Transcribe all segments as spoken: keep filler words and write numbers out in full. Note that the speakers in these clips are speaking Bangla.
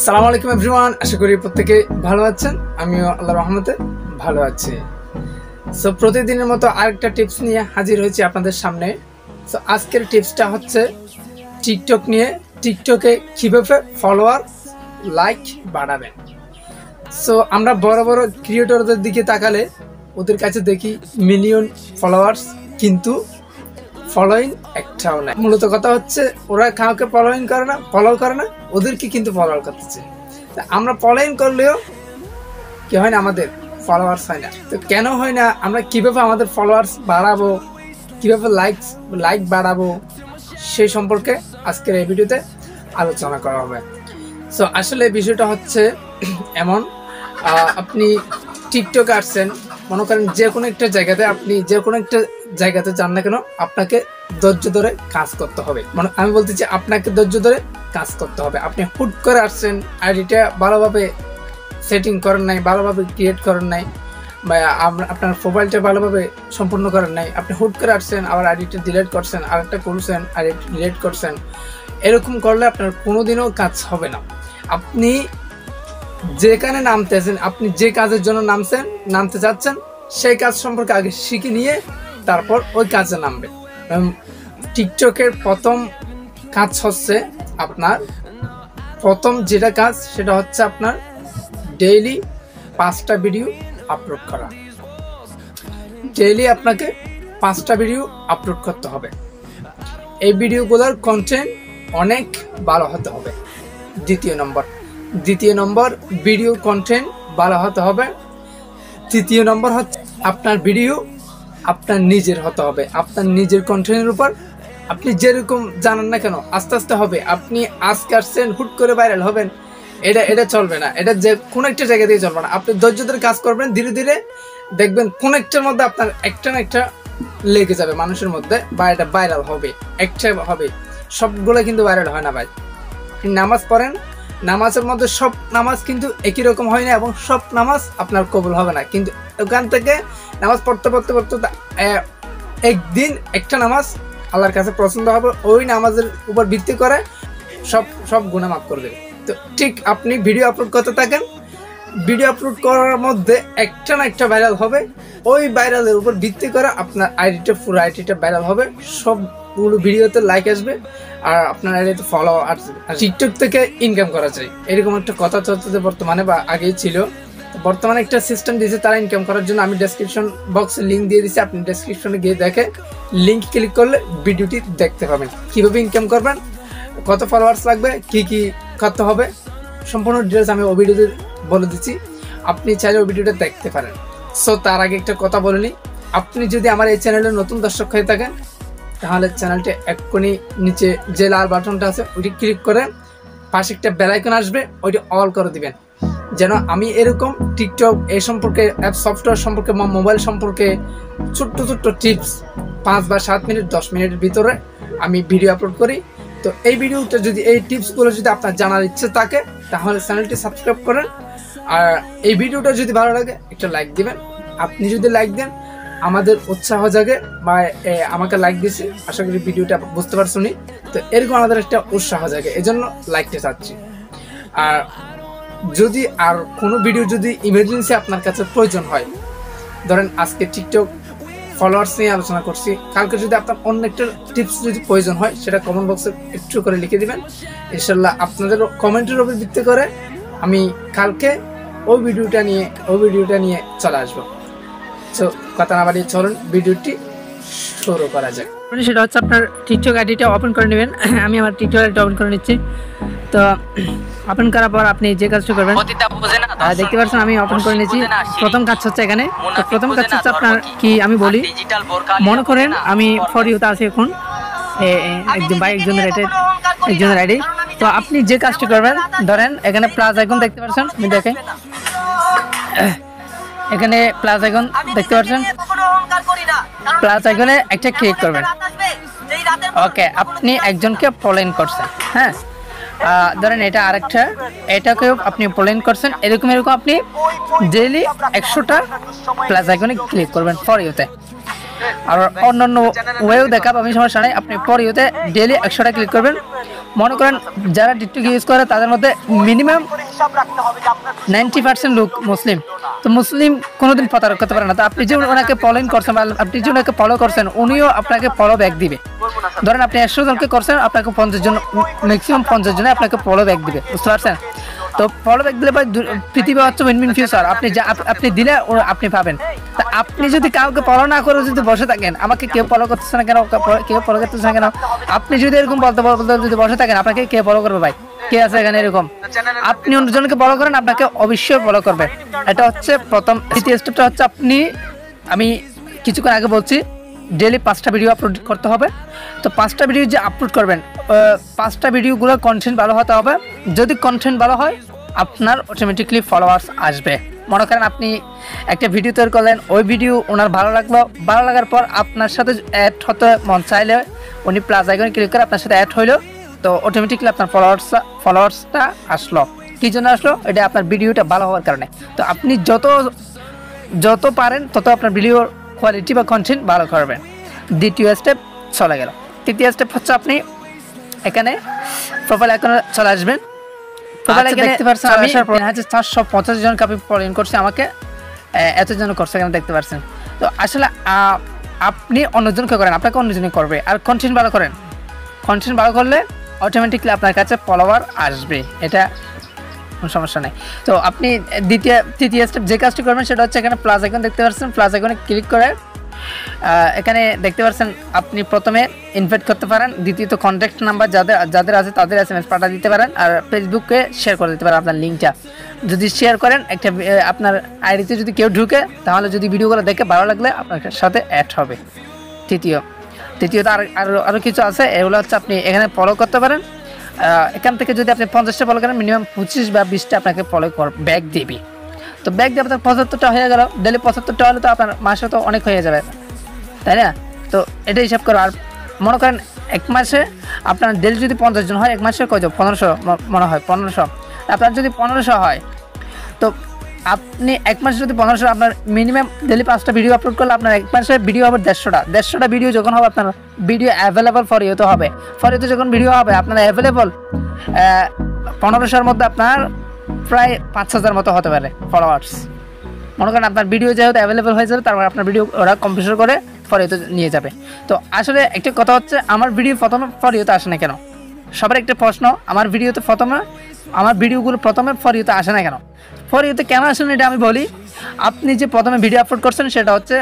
আসসালামু আলাইকুম এভরিওয়ান, আশা করি প্রত্যেকে ভালো আছেন। আমিও আল্লাহর রহমতে ভালো আছি। সো প্রতিদিনের মতো আরেকটা টিপস নিয়ে হাজির হয়েছি আপনাদের সামনে। সো আজকের টিপসটা হচ্ছে টিকটক নিয়ে। টিকটকে কীভাবে ফলোয়ার লাইক বাড়াবেন। সো আমরা বড় বড় ক্রিয়েটরদের দিকে তাকালে ওদের কাছে দেখি মিলিয়ন ফলোয়ার্স, কিন্তু ফলোইং একটাও নাই। মূলত কথা হচ্ছে ওরা কাউকে ফলোইং করে না, ফলো করে না, ওদেরকে কিন্তু ফলো করতেছে। আমরা ফলোইং করলেও কি হয় না, আমাদের ফলোয়ার্স হয় না। তো কেন হয় না, আমরা কিভাবে আমাদের ফলোয়ার্স বাড়াবো, কিভাবে লাইকস লাইক বাড়াবো, সেই সম্পর্কে আজকের এই ভিডিওতে আলোচনা করা হবে। সো আসলে বিষয়টা হচ্ছে এমন, আপনি টিকটকে আসছেন, মনে করেন যে কোনো একটা জায়গাতে, আপনি যে কোনো একটা জায়গাতে যান না কেন, আপনাকে ধৈর্য ধরে কাজ করতে হবে। মানে আমি বলতেছি আপনাকে ধৈর্য ধরে কাজ করতে হবে। আপনি হুট করে আসছেন, আইডিটা ভালোভাবে সেটিং করেন নাই, ভালোভাবে ক্রিয়েট করেন নাই, বা আপনার প্রোফাইলটা ভালোভাবে সম্পূর্ণ করেন নাই, আপনি হুট করে আসছেন, আবার আইডিটা ডিলিট করছেন, আরেকটা করছেন, আইডিটা ডিলিট করছেন। এরকম করলে আপনার কোনোদিনও কাজ হবে না। আপনি যেখানে নামতেছেন, আপনি যে কাজের জন্য নামছেন নামতে চাচ্ছেন, সেই কাজ সম্পর্কে আগে শিখে নিয়ে তারপর ওই কাজে নামবে। টিকটকের প্রথম কাজ হচ্ছে আপনার, প্রথম যেটা কাজ সেটা হচ্ছে আপনার ডেইলি পাঁচটা ভিডিও আপলোড করা। ডেইলি আপনাকে পাঁচটা ভিডিও আপলোড করতে হবে। এই ভিডিওগুলোর কন্টেন্ট অনেক ভালো হতে হবে। দ্বিতীয় নম্বর দ্বিতীয় নম্বর ভিডিও কন্টেন্ট ভালো হতে হবে। তৃতীয় নম্বর হচ্ছে আপনার ভিডিও আপনার নিজের হতে হবে। আপনার নিজের কন্টেন্টের উপর আপনি যেরকম জানেন না কেন, আস্তে আস্তে হবে। আপনি আজকে আসছেন, হুট করে ভাইরাল হবেন, এটা এটা চলবে না। এটা যে কোনো একটা জায়গা দিয়ে চলবে না। আপনি ধৈর্য ধরে কাজ করবেন, ধীরে ধীরে দেখবেন কোন একটার মধ্যে আপনার একটা না একটা লেগে যাবে মানুষের মধ্যে, বা এটা ভাইরাল হবে, একটা হবে। সবগুলো কিন্তু ভাইরাল হয় না ভাই। নামাজ পড়েন, নামাজের মধ্যে সব নামাজ কিন্তু একই রকম হয় না, এবং সব নামাজ আপনার কবুল হবে না। কিন্তু ওখান থেকে নামাজ পড়তে পড়তে পড়তে একদিন একটা নামাজ আল্লাহর কাছে পছন্দ হবে, ওই নামাজের উপর ভিত্তি করে সব সব গুনাহ মাফ করবে। তো ঠিক আপনি ভিডিও আপলোড করতে থাকেন, ভিডিও আপলোড করার মধ্যে একটা না একটা ভাইরাল হবে, ওই ভাইরালের উপর ভিত্তি করে আপনার আইডিটা, পুরো আইডিটা ভাইরাল হবে, সবগুলো ভিডিওতে লাইক আসবে, আর আপনার আইডিতে ফলো আসবে। আর টিকটক থেকে ইনকাম করা যায়, এরকম একটা কথা চলতে বর্তমানে, বা আগেই ছিল। বর্তমানে একটা সিস্টেম দিয়েছে তারা ইনকাম করার জন্য। আমি ডেসক্রিপশন বক্সে লিঙ্ক দিয়ে দিচ্ছি, আপনি ডেসক্রিপশনে গিয়ে দেখে লিঙ্ক ক্লিক করলে ভিডিওটি দেখতে পাবেন। কীভাবে ইনকাম করবেন, কত ফলোয়ার্স লাগবে, কি কি করতে হবে, সম্পূর্ণ ডিটেলস আমি ওই ভিডিওতে বলে দিচ্ছি। আপনি চাইলে ওই ভিডিওটা দেখতে পারেন। সো তার আগে একটা কথা বলে নিই, আপনি যদি আমার এই চ্যানেলের নতুন দর্শক হয়ে থাকেন, তাহলে চ্যানেলটি এক্ষুনি নিচে যে লাল বাটনটা আছে ওইটি ক্লিক করে পাশে একটা বেল আইকন আসবে, ওইটি অল করে দিবেন, যেন আমি এরকম টিকটক এই সম্পর্কে, অ্যাপ সফটওয়্যার সম্পর্কে, মোবাইল সম্পর্কে ছোট্ট ছোট্ট টিপস পাঁচ বা সাত মিনিট দশ মিনিটের ভিতরে আমি ভিডিও আপলোড করি। তো এই ভিডিওটা যদি, এই টিপসগুলো যদি আপনার জানার ইচ্ছে থাকে, তাহলে চ্যানেলটি সাবস্ক্রাইব করেন। আর এই ভিডিওটা যদি ভালো লাগে একটা লাইক দিবেন। আপনি যদি লাইক দেন আমাদের উৎসাহ জাগে, বা আমাকে লাইক দিয়েছি, আশা করি ভিডিওটা বুঝতে পারছুনি। তো এরকম আমাদের একটা উৎসাহ জাগে, এই জন্য লাইকটা চাচ্ছি। আর যদি আর কোনো ভিডিও যদি ইমার্জেন্সি আপনার কাছে প্রয়োজন হয়, ধরেন আজকে টিকটক ফলোয়ার্স নিয়ে আলোচনা করছি, কালকে যদি আপনার অন্য একটা টিপস যদি প্রয়োজন হয়, সেটা কমেন্ট বক্সে একটু করে লিখে দিবেন। ইনশাল্লাহ আপনাদের কমেন্টের উপর ভিত্তি করে আমি কালকে ওই ভিডিওটা নিয়ে ওই ভিডিওটা নিয়ে চলে আসবো। তো কথা না বাড়িয়ে চলুন ভিডিওটি শুরু করা যায়। সেটা হচ্ছে আপনার টিকটক আইডিটা ওপেন করে নেবেন। আমি আমার টিকটক আইডিটা ওপেন করে নিচ্ছি। তো ওপেন করার পর আপনি যে কাজটা করবেন, দেখতে পাচ্ছেন আমি ওপেন করে নিয়েছি। প্রথম কাজ হচ্ছে এখানে, তো প্রথম কাজ হচ্ছে আপনার কি আমি বলি, মনে করেন আমি ফর ইউতে আছি এখন, একজন ভাই একজনের আইডি একজনের আইডি। তো আপনি যে কাজটি করবেন, ধরেন এখানে প্লাস আইকন দেখতে পাচ্ছেন, আমি দেখেন এখানে প্লাস আইকন দেখতে পাচ্ছেন, প্লাস আইকনে একটা ক্লিক করবেন। ওকে, আপনি একজনকে ফলোইং করছেন, হ্যাঁ, ধরেন এটা আরেকটা, এটাকেও আপনি ফলোইং করছেন। এরকম এরকম আপনি ডেইলি একশোটা প্লাস আইকনে ক্লিক করবেন ফর ইউতে। আর অন্যান্য ওয়েও দেখাব, আমি সমস্যা নাই। আপনি ফর ইউতে ডেইলি একশোটা ক্লিক করবেন। মনে করেন যারা টিকটক ইউজ করে তাদের মধ্যে মিনিমাম নাইনটি পার্সেন্ট লোক মুসলিম। তো মুসলিম কোনোদিন প্রতারক করতে পারে না। তো আপনি যে ওনাকে ফলোইং করছেন বা আপনি যে ওনাকে ফলো করছেন উনিও আপনাকে ফলো ব্যাক দিবে। ধরেন আপনি একশো জনকে করছেন, আপনাকে পঞ্চাশ জন ম্যাক্সিমাম পঞ্চাশ জনে আপনাকে ফলো ব্যাক দিবে, বুঝতে পারছেন? তো ফলো ব্যাক দিলে ভাই পৃথিবী হচ্ছে উইন উইন ফিউচার। আপনি যা আপনি দিলে আপনি পাবেন। তা আপনি যদি কাউকে ফলো না করে যদি বসে থাকেন, আমাকে কেউ ফলো করতেছে না কেন, কেউ ফলো করতেছে না কেন, আপনি যদি এরকম বলতে বলতে যদি বসে থাকেন, আপনাকে কে ফলো করবে ভাই? কে আছে এখানে এরকম? আপনি অন্যজনকে ফলো করেন, আপনাকে অবশ্যই ফলো করবে। এটা হচ্ছে প্রথম। দ্বিতীয় স্টেপটা হচ্ছে আপনি, আমি কিছুক্ষণ আগে বলছি ডেলি পাঁচটা ভিডিও আপলোড করতে হবে। তো পাঁচটা ভিডিও যে আপলোড করবেন, পাঁচটা ভিডিওগুলো কন্টেন্ট ভালো হতে হবে। যদি কন্টেন্ট ভালো হয় আপনার অটোমেটিকলি ফলোয়ার্স আসবে। মনে করেন আপনি একটা ভিডিও তৈরি করলেন, ওই ভিডিও ওনার ভালো লাগলো, ভালো লাগার পর আপনার সাথে অ্যাড হতে মন চাইলে উনি প্লাস আইকনে ক্লিক করে আপনার সাথে অ্যাড হইলো, তো অটোমেটিকলি আপনার ফলোয়ার্স ফলোয়ার্সটা আসলো। কী জন্য আসলো? এটা আপনার ভিডিওটা ভালো হওয়ার কারণে। তো আপনি যত যত পারেন তত আপনার ভিডিওর কোয়ালিটি বা কন্টেন্ট ভালো করবেন। দ্বিতীয় স্টেপ চলে গেল। তৃতীয় স্টেপ হচ্ছে আপনি এখানে প্রোফাইল আইকনে চলে আসবেন। প্রোফাইল আইকনে দেখতে পাচ্ছেন আমি চারশো পঞ্চাশ জনকে আপনি ফলো করছে, আমাকে এতজন করছে এখানে দেখতে পাচ্ছেন। তো আসলে আপনি অন্যজনকে করেন, আপনাকে অন্যজনকে করবে। আর কন্টেন্ট ভালো করেন, কন্টেন্ট ভালো করলে অটোমেটিকলি আপনার কাছে ফলোয়ার আসবে, এটা কোনো সমস্যা নেই। তো আপনি দ্বিতীয় তৃতীয় স্টেপ যে কাজটি করবেন সেটা হচ্ছে এখানে প্লাস আইকন দেখতে পাচ্ছেন, প্লাস আইকনে ক্লিক করে এখানে দেখতে পাচ্ছেন আপনি প্রথমে ইনভাইট করতে পারেন, দ্বিতীয়ত কন্ট্যাক্ট নাম্বার যাদের যাদের আছে তাদের এস এম এস পাঠিয়ে দিতে পারেন, আর ফেসবুকে শেয়ার করে দিতে পারেন আপনার লিঙ্কটা। যদি শেয়ার করেন একটা আপনার আইডিতে যদি কেউ ঢুকে, তাহলে যদি ভিডিওগুলো দেখে ভালো লাগলে আপনার সাথে অ্যাড হবে। তৃতীয় তৃতীয়ত আর আরও আরও কিছু আছে, এগুলো হচ্ছে আপনি এখানে ফলো করতে পারেন। এখান থেকে যদি আপনি পঞ্চাশটা ফলো করেন, মিনিমাম পঁচিশ বা বিশটা আপনাকে ফলো কর ব্যাক দিবি। তো ব্যাক দিয়ে আপনার পঁচাত্তরটা হয়ে গেল। ডেলি পঁচাত্তরটা হলে তো আপনার মাসে তো অনেক হয়ে যাবে, তাই না? তো এটা হিসাব করো। আর মনে করেন এক মাসে আপনার ডেলি যদি পঞ্চাশ জন হয়, এক মাসে কত? পনেরোশো মনে হয়, পনেরোশো। আপনার যদি পনেরোশো হয়, তো আপনি এক মাসে যদি পনেরোশো, আপনার মিনিমাম ডেলি পাঁচটা ভিডিও আপলোড করলে আপনার এক মাসে ভিডিও হবে দেড়শোটা। দেড়শোটা ভিডিও যখন হবে, আপনার ভিডিও অ্যাভেলেবল ফর ইউতে হবে। ফর ইউতে যখন ভিডিও হবে আপনার অ্যাভেলেবল পনেরোশোর মধ্যে আপনার প্রায় পাঁচ হাজার মতো হতে পারে ফলোয়ার্স। মনে করেন আপনার ভিডিও যেহেতু অ্যাভেলেবল হয়ে যাবে, তারপর আপনার ভিডিও ওরা কম্পিউটার করে ফর ইউতে নিয়ে যাবে। তো আসলে একটা কথা হচ্ছে, আমার ভিডিও প্রথমে ফর ইউতে আসে না কেন? সবার একটা প্রশ্ন, আমার ভিডিওতে প্রথমে আমার ভিডিওগুলো প্রথমে ফর ইউতে আসে না কেন? ফর ইউতে কেন আসেন এটা আমি বলি। আপনি যে প্রথমে ভিডিও আপলোড করছেন সেটা হচ্ছে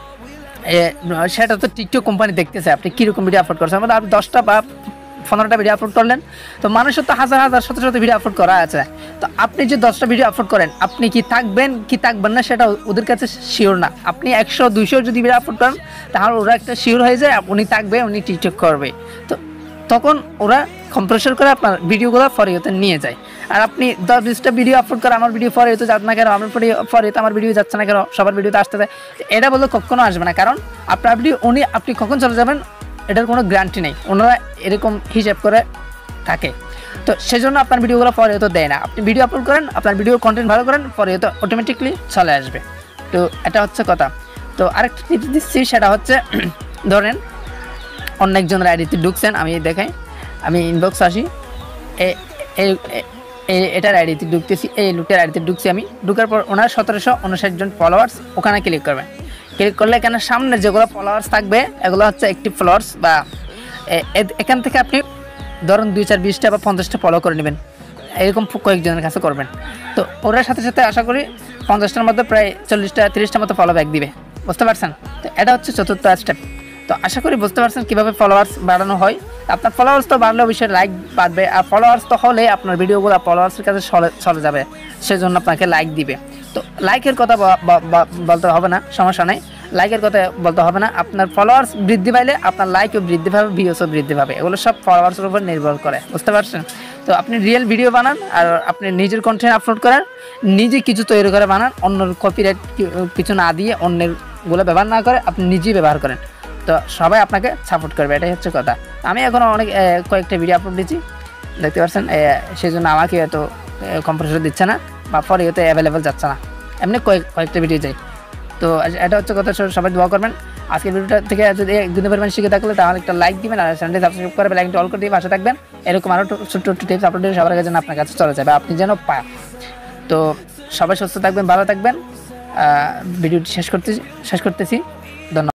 সেটা তো টিকটক কোম্পানি দেখতেছে আপনি কীরকম ভিডিও আপলোড করছেন। মানে আপনি দশটা বা পনেরোটা ভিডিও আপলোড করলেন, তো মানুষের তো হাজার হাজার শত শত ভিডিও আপলোড করা আছে। তো আপনি যে দশটা ভিডিও আপলোড করেন, আপনি কি থাকবেন কি থাকবেন না সেটা ওদের কাছে শিওর না। আপনি একশো দুইশো যদি ভিডিও আপলোড করেন, তাহলে ওরা একটা শিওর হয়ে যায় উনি থাকবে, উনি টিকটক করবে। তো তখন ওরা কম্প্রেসার করে আপনার ভিডিওগুলো ফর ইউতে নিয়ে যায়। আর আপনি দশ বিশটা ভিডিও আপলোড করে আমার ভিডিও ফর ইউতে যাচ্ছে না কেন, আমার ফর ইউতে আমার ভিডিও যাচ্ছে না কেন, সবার ভিডিওতে আসতে দেয়, এটা বললে কখনো আসবে না। কারণ আপনার ভিডিও উনি আপনি কখন চলে যাবেন এটার কোনো গ্যারান্টি নেই, ওনারা এরকম হিসাব করে থাকে। তো সেজন্য আপনার ভিডিওগুলো ফর ইউতে দেয় না। আপনি ভিডিও আপলোড করেন, আপনার ভিডিওর কন্টেন্ট ভালো করেন, ফর ইউতে অটোমেটিকলি চলে আসবে। তো এটা হচ্ছে কথা। তো আরেকটা টিপস দিচ্ছি, সেটা হচ্ছে ধরেন অন্য একজনের আইডিতে ঢুকছেন, আমি দেখাই, আমি ইনবক্স আসি, এটার আইডিতে ঢুকতেছি, এই লুটের আইডিতে ঢুকছি আমি। ঢুকার পর ওনার সতেরোশো উনষাট জন ফলোয়ার্স, ওখানে ক্লিক করবেন। ক্লিক করলে এখানে সামনে যেগুলো ফলোয়ার্স থাকবে এগুলো হচ্ছে অ্যাক্টিভ ফলোয়ার্স, বা এখান থেকে আপনি ধরুন দুই চার বিশটা বা পঞ্চাশটা ফলো করে নেবেন, এরকম কয়েকজনের কাছে করবেন। তো ওরার সাথে সাথে আশা করি পঞ্চাশটার মধ্যে প্রায় চল্লিশটা তিরিশটা মতো ফলো ব্যাক দিবে, বুঝতে পারছেন? তো এটা হচ্ছে চতুর্থ স্টেপ। তো আশা করি বুঝতে পারছেন কীভাবে ফলোয়ার্স বাড়ানো হয়। আপনার ফলোয়ার্স তো বাড়লে অবশ্যই লাইক বাড়বে, আর ফলোয়ার্স তো হলে আপনার ভিডিওগুলো ফলোয়ার্সের কাছে চলে যাবে, সেজন্য আপনাকে লাইক দিবে। তো লাইকের কথা বলতে হবে না, সমস্যা নেই, লাইকের কথা বলতে হবে না। আপনার ফলোয়ার্স বৃদ্ধি পাইলে আপনার লাইকও বৃদ্ধি পাবে, ভিউসও বৃদ্ধি পাবে, এগুলো সব ফলোয়ার্সের উপর নির্ভর করে, বুঝতে পারছেন? তো আপনি রিয়েল ভিডিও বানান, আর আপনি নিজের কন্টেন্ট আপলোড করেন, নিজে কিছু তৈরি করে বানান, অন্যের কপিরাইট কিছু না দিয়ে, অন্যেরগুলো ব্যবহার না করে আপনি নিজেই ব্যবহার করেন, তো সবাই আপনাকে সাপোর্ট করবে, এটাই হচ্ছে কথা। আমি এখনও অনেক কয়েকটা ভিডিও আপলোড দিচ্ছি, দেখতে পাচ্ছেন, সেই জন্য আমাকে এত কম্প্রেসার দিচ্ছে না বা ফর ইউতে অ্যাভেলেবেল যাচ্ছে না, এমনি কয়েক কয়েকটা ভিডিও যাই। তো এটা হচ্ছে কথা, সবাই দোয়া করবেন। আজকের ভিডিওটা থেকে যদি একদিনের পরিমাণ শিখে থাকলে তাহলে একটা লাইক দিবেন আর চ্যানেলটি সাবস্ক্রাইব করে বেল আইকনটি অল করে দিয়ে পাশে থাকবেন। এরকম আরও ছোট্ট ছোট্ট টিপস আপলোড দিয়ে সবার আগে যেন আপনার কাছে চলে যাবে, আপনি যেন পায়। তো সবাই সুস্থ থাকবেন, ভালো থাকবেন। ভিডিওটি শেষ করতে শেষ করতেছি। ধন্যবাদ।